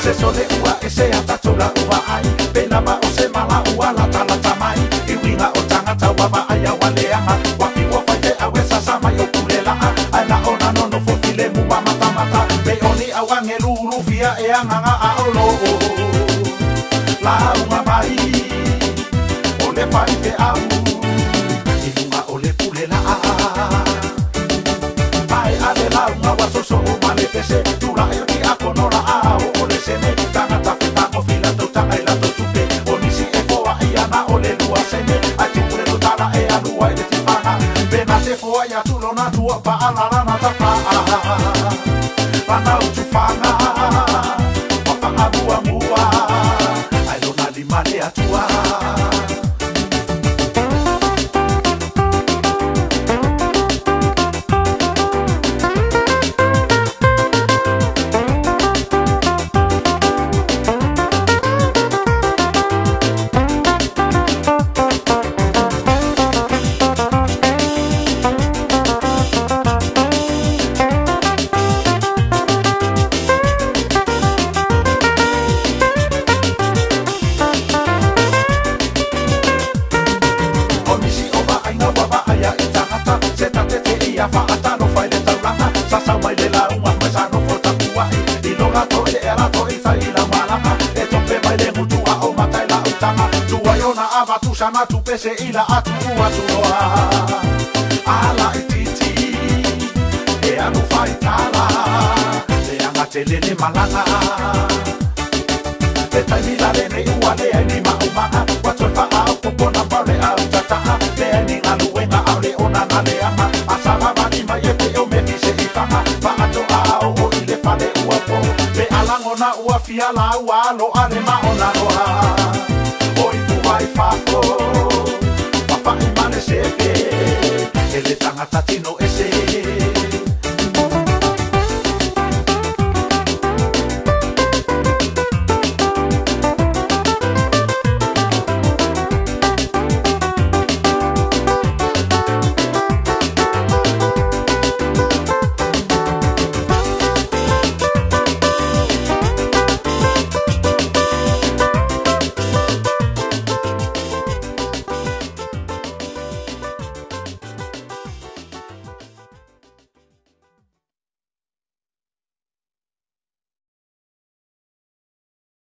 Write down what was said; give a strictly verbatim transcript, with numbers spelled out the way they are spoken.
Se sole ua e se atatola ua ai Pena ma o se mala ua la tala tamai I winga o tangata wa ma aya waleanga Waki wa whaite a wesa sama i o kulela Ai na ona nono fotile mua mata mata Me oni a wange lulu fia e anganga a olo La unga mai O le whaite au I lunga o le pulela Ai ale la unga wa soso o male pese Tula e o ki a konora a o le sene Tangata whetako fila tau tanga i lato tupe O nisi e foa i ana o le lua sene Ai tupure no tala e alua i le tifana Pena te foa i atulo na tua pa alala na tapa Pana utufanga Wapanga mua mua Ai lona limane atua Sama tu pese ila atu atuoa Ala ititi E anu faitala E anga telele malanga E taimila lene ua le ai ni maumaa Watoi fa au kupona pare au tataa Le ai ni aluenga au le ona na le ama Asala mani mai e pe o me fise i fanga Fa ato au o i le pale ua po Me alangona ua fiala ua alo ale maona roa Oi tu vai fafo Papa imane sepe Ele tangata tino ese